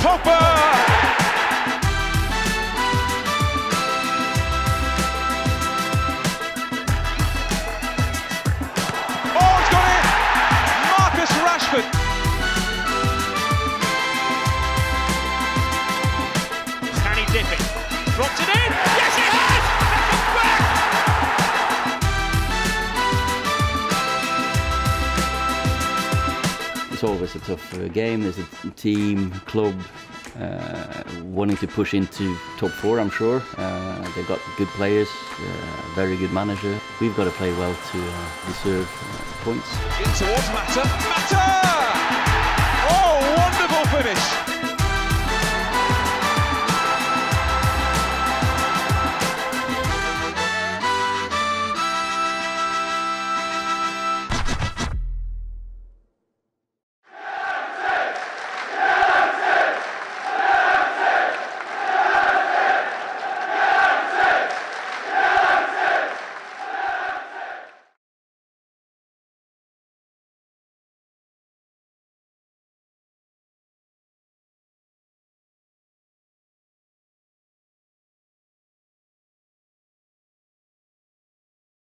Pogba! Rashford. Can he dip it? Dropped it in. Yes, he has! Back! It's always a tough game. There's a team, club wanting to push into top four, I'm sure. They've got good players, very good manager. We've got to play well to deserve points. In towards Mata. Mata! Oh, wonderful finish!